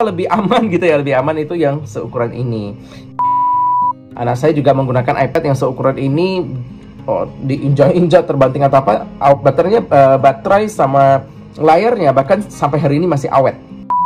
lebih aman gitu ya, lebih aman itu yang seukuran ini. Anak saya juga menggunakan iPad yang seukuran ini, diinjak-injak terbanting atau apa, baterai sama layarnya bahkan sampai hari ini masih awet.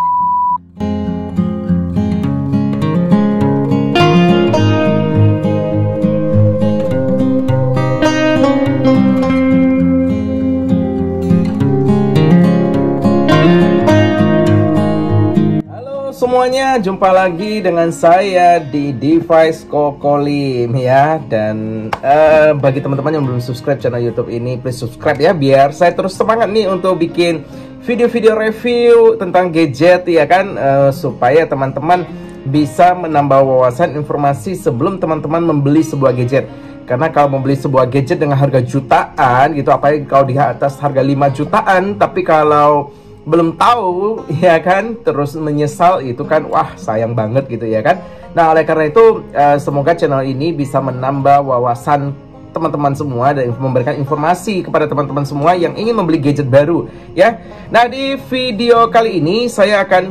Semuanya, jumpa lagi dengan saya di Device Kokolim ya. Dan bagi teman-teman yang belum subscribe channel YouTube ini, please subscribe ya, biar saya terus semangat nih untuk bikin video-video review tentang gadget ya kan, supaya teman-teman bisa menambah wawasan informasi sebelum teman-teman membeli sebuah gadget. Karena kalau membeli sebuah gadget dengan harga jutaan gitu, apalagi kalau di atas harga 5 jutaan, tapi kalau belum tahu ya kan, terus menyesal, itu kan wah sayang banget gitu ya kan. Nah, oleh karena itu semoga channel ini bisa menambah wawasan teman-teman semua dan memberikan informasi kepada teman-teman semua yang ingin membeli gadget baru ya. Nah, di video kali ini saya akan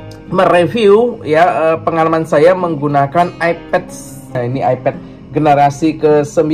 mereview ya pengalaman saya menggunakan iPad. Nah, ini iPad generasi ke-9.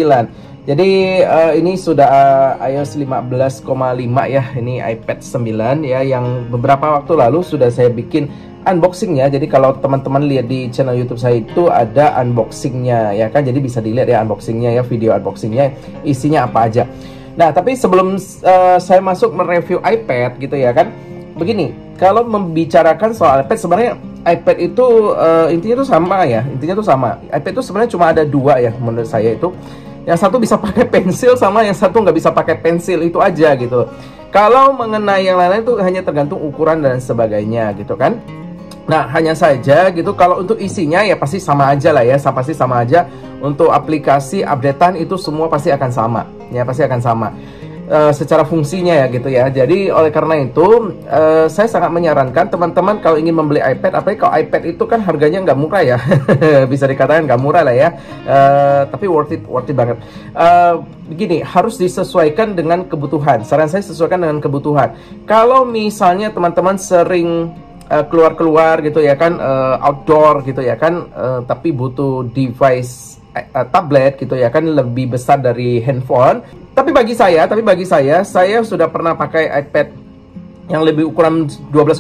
Jadi ini sudah iOS 15,5 ya, ini iPad 9 ya, yang beberapa waktu lalu sudah saya bikin unboxingnya. Jadi kalau teman-teman lihat di channel YouTube saya itu ada unboxingnya ya kan, jadi bisa dilihat ya unboxingnya ya, video unboxingnya isinya apa aja. Nah, tapi sebelum saya masuk mereview iPad gitu ya kan, begini, kalau membicarakan soal iPad, sebenarnya iPad itu intinya tuh sama ya, intinya tuh sama. iPad itu sebenarnya cuma ada dua ya menurut saya itu. Yang satu bisa pakai pensil, sama yang satu nggak bisa pakai pensil, itu aja gitu. Kalau mengenai yang lain-lain itu hanya tergantung ukuran dan sebagainya gitu kan. Nah, hanya saja gitu, kalau untuk isinya ya pasti sama aja lah ya, pasti sama aja. Untuk aplikasi updatean itu semua pasti akan sama ya, pasti akan sama secara fungsinya ya gitu ya. Jadi oleh karena itu saya sangat menyarankan teman-teman kalau ingin membeli iPad, apalagi kalau iPad itu kan harganya nggak murah ya. Bisa dikatakan nggak murah lah ya, tapi worth it banget. Begini, harus disesuaikan dengan kebutuhan. Saran saya sesuaikan dengan kebutuhan. Kalau misalnya teman-teman sering keluar-keluar gitu ya kan, outdoor gitu ya kan, tapi butuh device tablet gitu ya kan, lebih besar dari handphone. Tapi bagi saya sudah pernah pakai iPad yang lebih ukuran 12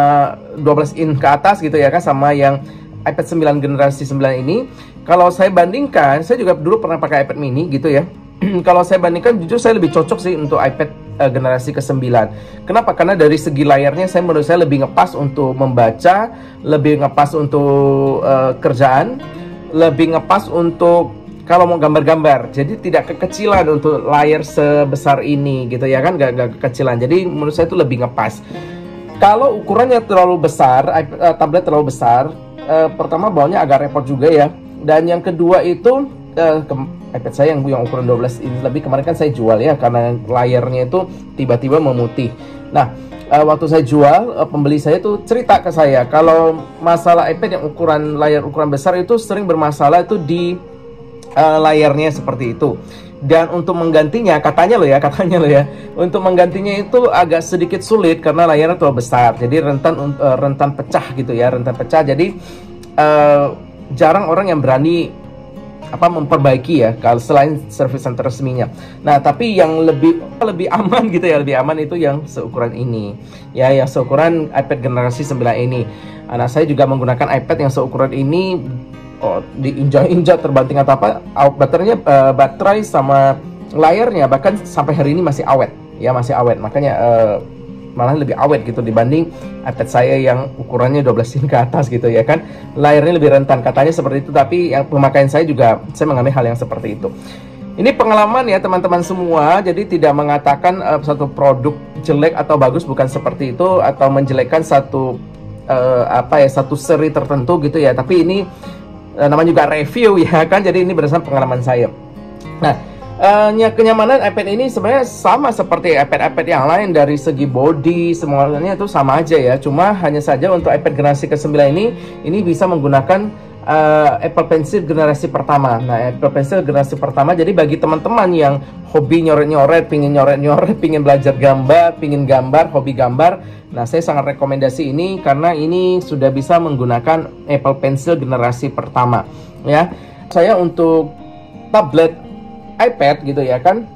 in ke atas gitu ya kan, sama yang iPad 9 generasi 9 ini. Kalau saya bandingkan, saya juga dulu pernah pakai iPad mini gitu ya. Kalau saya bandingkan, jujur saya lebih cocok sih untuk iPad generasi ke-9. Kenapa? Karena dari segi layarnya menurut saya lebih ngepas untuk membaca, lebih ngepas untuk kerjaan, lebih ngepas untuk kalau mau gambar-gambar. Jadi tidak kekecilan untuk layar sebesar ini gitu ya kan, gak kekecilan. Jadi menurut saya itu lebih ngepas. Kalau ukurannya terlalu besar, tablet terlalu besar, pertama bawahnya agak repot juga ya. Dan yang kedua itu iPad saya yang ukuran 12 inch lebih, kemarin kan saya jual ya, karena layarnya itu tiba-tiba memutih. Nah, waktu saya jual, pembeli saya tuh cerita ke saya kalau masalah iPad yang layar ukuran besar itu sering bermasalah itu di layarnya seperti itu. Dan untuk menggantinya, katanya loh ya, untuk menggantinya itu agak sedikit sulit karena layarnya terlalu besar. Jadi rentan pecah gitu ya, rentan pecah. Jadi jarang orang yang berani memperbaiki ya, kalau selain service center resminya. Nah, tapi yang lebih aman gitu ya, lebih aman itu yang seukuran ini ya, yang seukuran iPad generasi 9 ini. Anak saya juga menggunakan iPad yang seukuran ini, diinjak-injak terbanting atau apa, baterai sama layarnya bahkan sampai hari ini masih awet ya, masih awet. Makanya malah lebih awet gitu dibanding iPad saya yang ukurannya 12 in ke atas gitu ya kan. Layarnya lebih rentan, katanya seperti itu, tapi yang pemakaian saya mengalami hal yang seperti itu. Ini pengalaman ya teman-teman semua, jadi tidak mengatakan satu produk jelek atau bagus, bukan seperti itu, atau menjelekkan satu satu seri tertentu gitu ya. Tapi ini namanya juga review ya kan, jadi ini berdasarkan pengalaman saya. Nah, kenyamanan iPad ini sebenarnya sama seperti iPad yang lain, dari segi body semuanya itu sama aja ya. Cuma hanya saja untuk iPad generasi ke-9 ini bisa menggunakan Apple Pencil generasi pertama. Nah, Apple Pencil generasi pertama, jadi bagi teman-teman yang hobi nyoret-nyoret, pingin belajar gambar, pingin gambar, hobi gambar, nah saya sangat rekomendasi ini karena ini sudah bisa menggunakan Apple Pencil generasi pertama ya. Saya untuk tablet iPad gitu ya kan,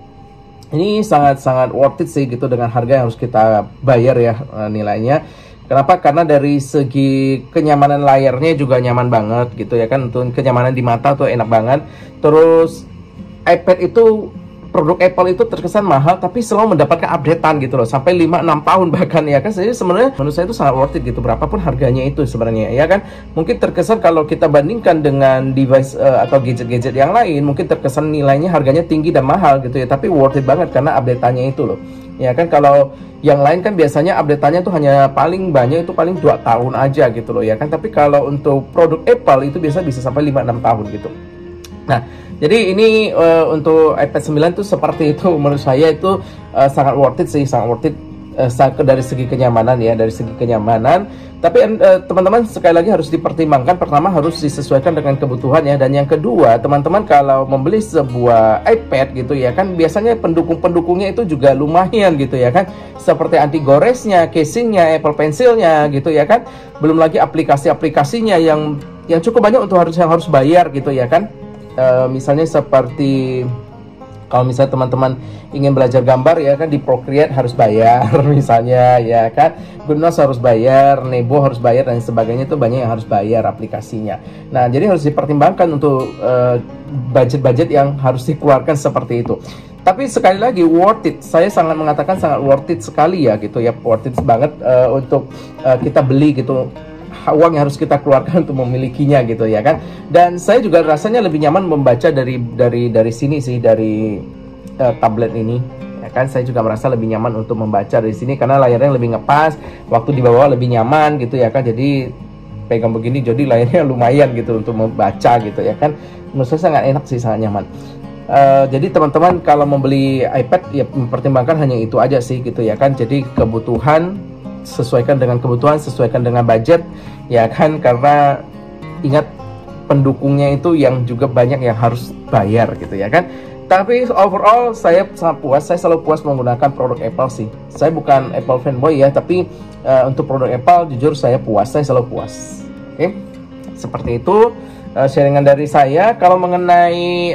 ini sangat-sangat worth it sih gitu dengan harga yang harus kita bayar ya nilainya. Kenapa? Karena dari segi kenyamanan layarnya juga nyaman banget gitu ya kan, untuk kenyamanan di mata tuh enak banget. Terus iPad itu, produk Apple itu terkesan mahal tapi selalu mendapatkan updatean gitu loh, sampai 5-6 tahun bahkan ya kan. Jadi sebenarnya menurut saya itu sangat worth it gitu, berapapun harganya itu sebenarnya ya kan. Mungkin terkesan kalau kita bandingkan dengan device atau gadget-gadget yang lain, mungkin terkesan nilainya harganya tinggi dan mahal gitu ya, tapi worth it banget karena updateannya itu loh ya kan. Kalau yang lain kan biasanya update-nya tuh hanya paling banyak itu paling 2 tahun aja gitu loh ya kan. Tapi kalau untuk produk Apple itu bisa sampai 5-6 tahun gitu. Nah, jadi ini untuk iPad 9 tuh seperti itu. Menurut saya itu sangat worth it sih, sangat worth it dari segi kenyamanan ya, dari segi kenyamanan. Tapi teman-teman sekali lagi harus dipertimbangkan. Pertama harus disesuaikan dengan kebutuhan ya, dan yang kedua teman-teman kalau membeli sebuah iPad gitu ya kan, biasanya pendukung-pendukungnya itu juga lumayan gitu ya kan, seperti anti goresnya, casingnya, Apple Pencilnya gitu ya kan. Belum lagi aplikasi-aplikasinya yang cukup banyak untuk harus bayar gitu ya kan. Misalnya seperti kalau misalnya teman-teman ingin belajar gambar ya kan, di Procreate harus bayar misalnya ya kan, GoodNotes harus bayar, Nebo harus bayar dan sebagainya, itu banyak yang harus bayar aplikasinya. Nah, jadi harus dipertimbangkan untuk budget-budget yang harus dikeluarkan seperti itu. Tapi sekali lagi worth it, saya sangat mengatakan sangat worth it sekali ya gitu ya, worth it banget untuk kita beli gitu. Uang yang harus kita keluarkan untuk memilikinya gitu ya kan. Dan saya juga rasanya lebih nyaman membaca dari sini sih, dari tablet ini ya kan. Saya juga merasa lebih nyaman untuk membaca dari sini karena layarnya lebih ngepas, waktu di bawah lebih nyaman gitu ya kan. Jadi pegang begini jadi layarnya lumayan gitu untuk membaca gitu ya kan. Menurut saya sangat enak sih, sangat nyaman. Jadi teman-teman kalau membeli iPad ya mempertimbangkan hanya itu aja sih gitu ya kan. Jadi kebutuhan, sesuaikan dengan kebutuhan, sesuaikan dengan budget ya kan, karena ingat pendukungnya itu yang juga banyak yang harus bayar gitu ya kan. Tapi overall saya sangat puas, saya selalu puas menggunakan produk Apple sih. Saya bukan Apple fanboy ya, tapi untuk produk Apple jujur saya puas, saya selalu puas. Oke, seperti itu sharingan dari saya. Kalau mengenai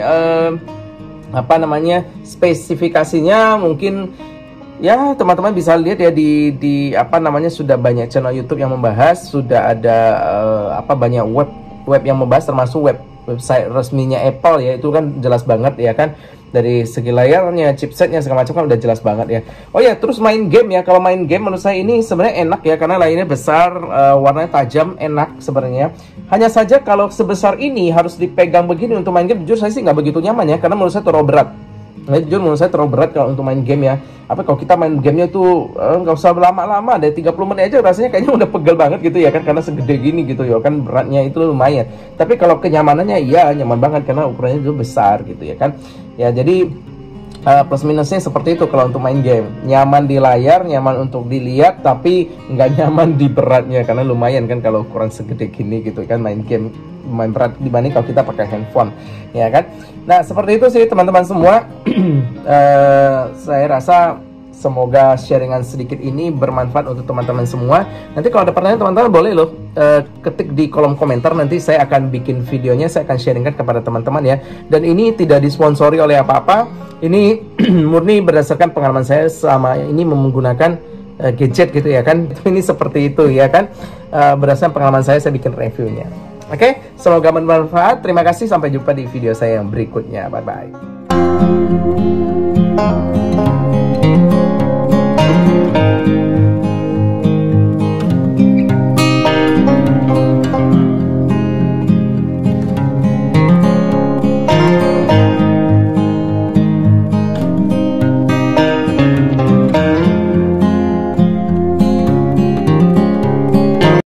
spesifikasinya mungkin ya teman-teman bisa lihat ya di sudah banyak channel YouTube yang membahas, sudah ada banyak web yang membahas, termasuk website resminya Apple ya, itu kan jelas banget ya kan, dari segi layarnya, chipsetnya segala macam kan udah jelas banget ya. Oh ya, terus main game ya, kalau main game menurut saya ini sebenarnya enak ya, karena layarnya besar, warnanya tajam, enak sebenarnya. Hanya saja kalau sebesar ini harus dipegang begini untuk main game, jujur saya sih nggak begitu nyaman ya, karena menurut saya terlalu berat. Nah, jujur menurut saya terlalu berat kalau untuk main game ya. Kalau kita main gamenya tuh nggak usah lama-lama, dari 30 menit aja rasanya kayaknya udah pegel banget gitu ya kan, karena segede gini gitu ya kan, beratnya itu lumayan. Tapi kalau kenyamanannya ya nyaman banget karena ukurannya itu besar gitu ya kan. Ya jadi plus minusnya seperti itu kalau untuk main game. Nyaman di layar, nyaman untuk dilihat, tapi nggak nyaman di beratnya karena lumayan kan kalau ukuran segede gini gitu kan, main game lumayan berat dibanding kalau kita pakai handphone ya kan. Nah, seperti itu sih teman-teman semua. Saya rasa semoga sharingan sedikit ini bermanfaat untuk teman-teman semua. Nanti kalau ada pertanyaan teman-teman boleh loh ketik di kolom komentar, nanti saya akan bikin videonya, saya akan sharingkan kepada teman-teman ya. Dan ini tidak disponsori oleh apa-apa, ini murni berdasarkan pengalaman saya selama ini menggunakan gadget gitu ya kan. Ini seperti itu ya kan, berdasarkan pengalaman saya bikin reviewnya. Oke, semoga bermanfaat. Terima kasih, sampai jumpa di video saya yang berikutnya. Bye-bye.